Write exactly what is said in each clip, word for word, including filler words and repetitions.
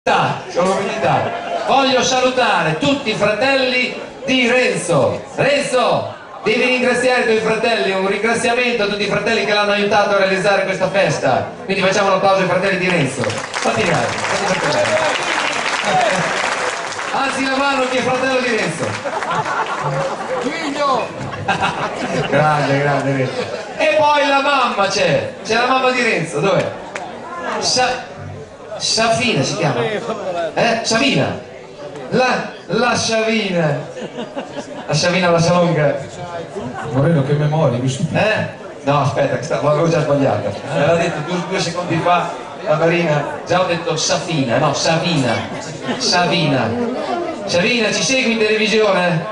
Solennità. Voglio salutare tutti i fratelli di Renzo. Renzo, devi ringraziare i tuoi fratelli, un ringraziamento a tutti i fratelli che l'hanno aiutato a realizzare questa festa. Quindi facciamo un applauso ai fratelli di Renzo. Fatti grandi, fatti fratelli. Alzi la mano chi è fratello di Renzo. Figlio. Grande, grande Renzo. E poi la mamma c'è, c'è la mamma di Renzo, dov'è? Sa Safina si chiama? Eh? Savina? La, la Savina. La Savina la Salonga. Moreno, che memoria, giusto? Eh? No, aspetta, che stavo, avevo già sbagliato. Me l'ha detto due, due secondi fa la Marina. Già ho detto Safina, no, Savina. Savina. Savina, ci segui in televisione?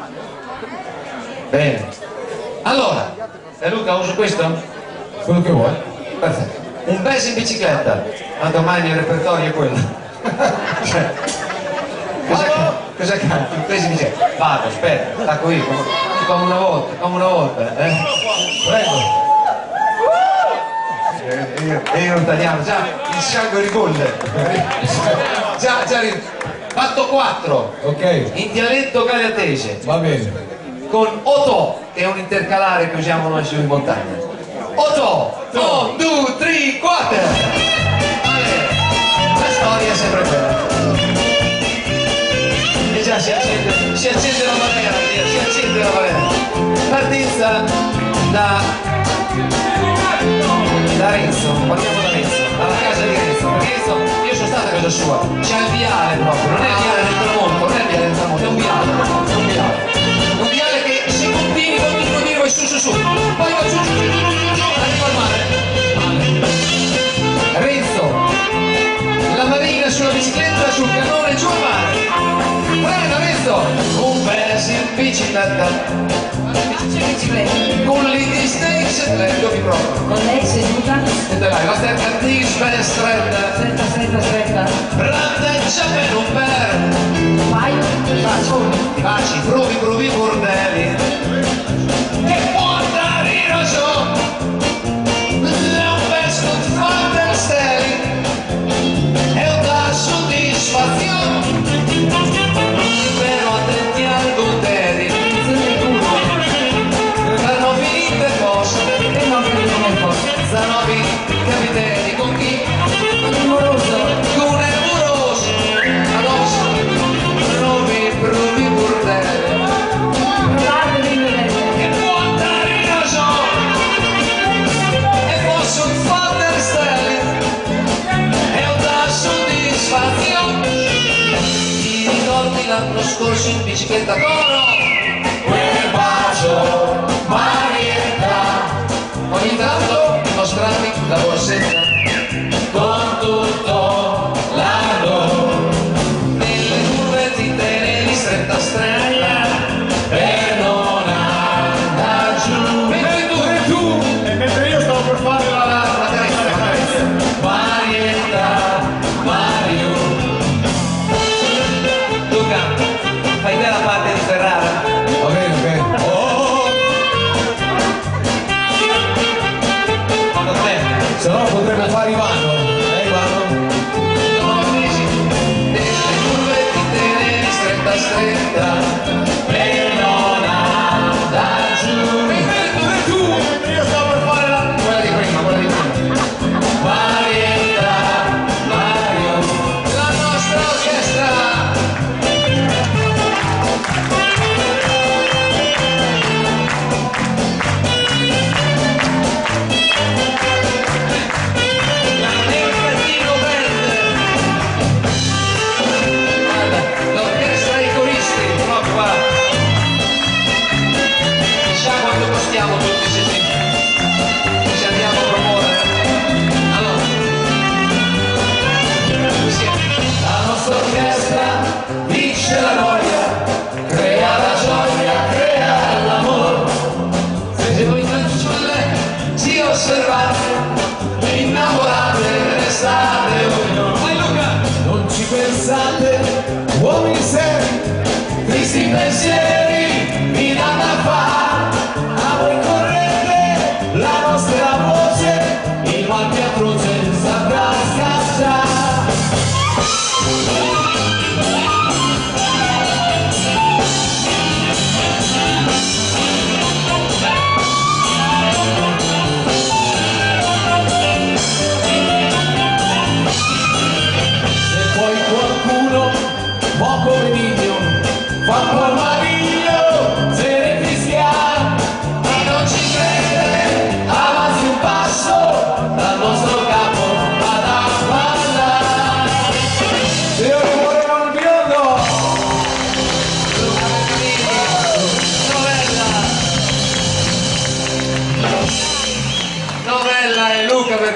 Bene. Allora, e Luca, uso questo? Quello che vuoi. Perfetto. Un pezzo in bicicletta, ma domani il repertorio è quello. Cioè, cosa, cosa canti? Un pezzo in bicicletta. Vado, aspetta, stacco io, come, come una volta, come una volta, eh? Prego. E io, io non tagliamo, già il sangue ribolle. Già, già, fatto quattro. Ok. In dialetto galeatese. Va bene. Con Oto, che è un intercalare che usiamo noi su in montagna. Otto, uno, due, tre, quattro. Vale. La storia è sempre quella. E già si accende, si accende la balena, si accende la balena. Partenza da, da Renzo, partiamo da Renzo, dalla casa di Renzo. Perché Renzo, io sono stato a casa sua, c'è il viale proprio, non è il viale del tramonto, non è il viale del tramonto, è un viale, è un viale. Un viale che se continui, continui, continui, vai su, su, su, poi vai su, su, su, su, su. Renzo, la Marina sulla bicicletta, sul cannone, giù al mare. Prenda Renzo, un pezzo in bicicletta, con l'I D Stakes, dove proprio? Con lei seduta? E dai, la terra di stretta, Stretta, stretta, stretta. brandeggia per un per. Vai, faccio. Baci, provi, provi, bordelli. Che può andare in ragione. Però attenti al Gonteri, l'hanno finite cose E non finito nel posto. Zanobi, capitelli, con chi? Con il moroso. Con il moroso addosso, provi, provi, bordelli. Provate di vedere. Che può andare in ragione e posso fare stelle e un da soddisfazione. L'anno scorso in bicicletta coro quel bacio Marietta, ogni tanto mostrami la borsetta con tutto l'anno nelle curve ti tieni stretta stretta per non andare giù. Mentre tu, e tu, e mentre io stavo per fare la, la carezza, la carezza. Marietta, Mario. Fai te la parte di Ferrara? Va bene, ok. Oh! Con te? Se no potremmo fare Ivano. Eh Ivano? Sono mesi. Nelle curve ti tieni stretta stretta per non andare giù. E tu, e tu? Io stavo per fare la... quella di prima, quella di prima. Marietta, Mario, la nostra orchestra. L'orchestra e i coristi, proprio qua. Chissà quanto costiamo tutti se ci, ci andiamo a promuovere. Allora, insieme. La nostra orchestra vince la noia, crea la gioia, crea l'amore. Se voi fanciulle ci osservate, innamorate, restate ognuno. Vai Luca! Non ci pensate, uomini seri, Tristi pensieri mi danno a fare, a voi correte la nostra voce, il mal più atroce saprà scacciare.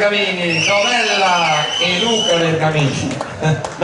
Bergamini, Novella e Luca Bergamini.